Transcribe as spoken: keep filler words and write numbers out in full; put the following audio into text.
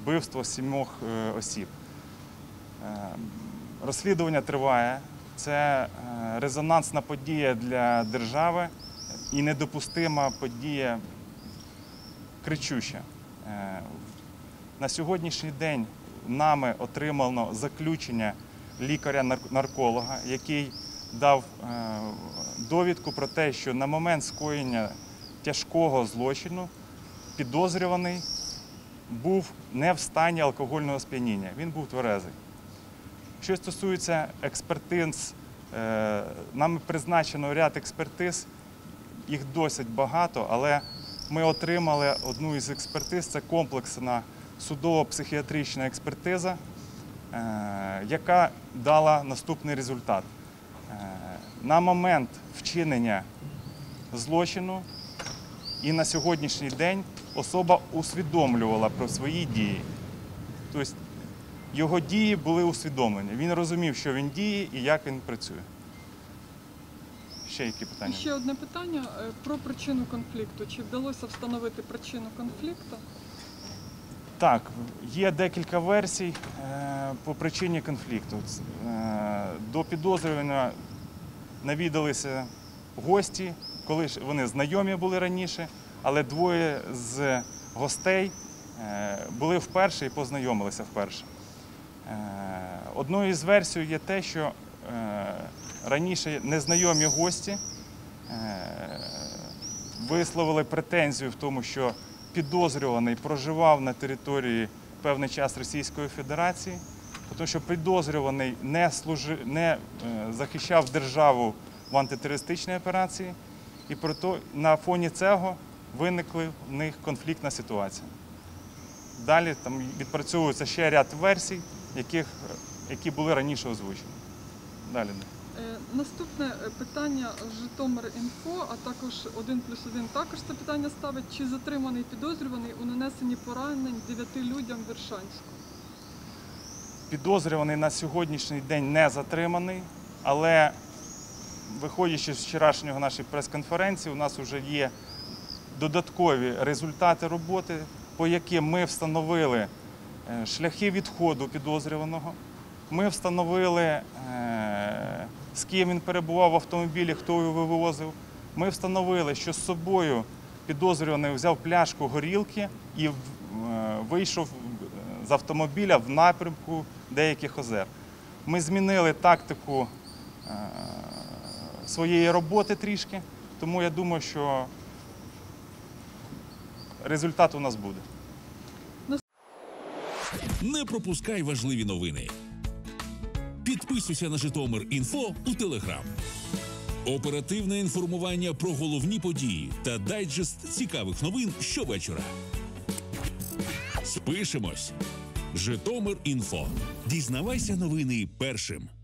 вбивство сімох осіб. Розслідування триває. Це резонансна подія для держави і недопустима подія кричуща. На сьогоднішній день нами отримано заключення лікаря-нарколога, який дав довідку про те, що на момент скоєння тяжкого злочину підозрюваний був не в стані алкогольного сп'яніння, він був тверезий. Що стосується експертиз, нами призначено ряд експертиз, їх досить багато, але ми отримали одну із експертиз, це комплексна судово-психіатрична експертиза, яка дала наступний результат. На момент вчинення злочину і на сьогоднішній день особа усвідомлювала про свої дії. Тобто його дії були усвідомлені. Він розумів, що він діє і як він працює. Ще які питання? І ще одне питання про причину конфлікту. Чи вдалося встановити причину конфлікту? Так, є декілька версій по причині конфлікту. До підозрюваного навідалися гості, коли вони знайомі були раніше, але двоє з гостей були вперше і познайомилися вперше. Одною з версій є те, що раніше незнайомі гості висловили претензію в тому, що підозрюваний проживав на території певний час Російської Федерації, тому що підозрюваний не, служи, не захищав державу в антитерористичній операції, і проте на фоні цього виникла в них конфліктна ситуація. Далі там відпрацьовується ще ряд версій, яких, які були раніше озвучені. Далі. Наступне питання Житомир.Інфо, а також один плюс один також це питання ставить. Чи затриманий підозрюваний у нанесенні поранень дев'яти людям в Віршанську? Підозрюваний на сьогоднішній день не затриманий, але виходячи з вчорашнього нашої прес-конференції, у нас вже є додаткові результати роботи, по яким ми встановили шляхи відходу підозрюваного, ми встановили, з ким він перебував в автомобілі, хто його вивозив. Ми встановили, що з собою підозрюваний взяв пляшку горілки і вийшов з автомобіля в напрямку деяких озер. Ми змінили тактику своєї роботи трішки, тому я думаю, що результат у нас буде. Не пропускай важливі новини. Підписуйся на Житомир.Інфо у Телеграм. Оперативне інформування про головні події та дайджест цікавих новин щовечора. Спишемось. Житомир.Інфо. Дізнавайся новини першим.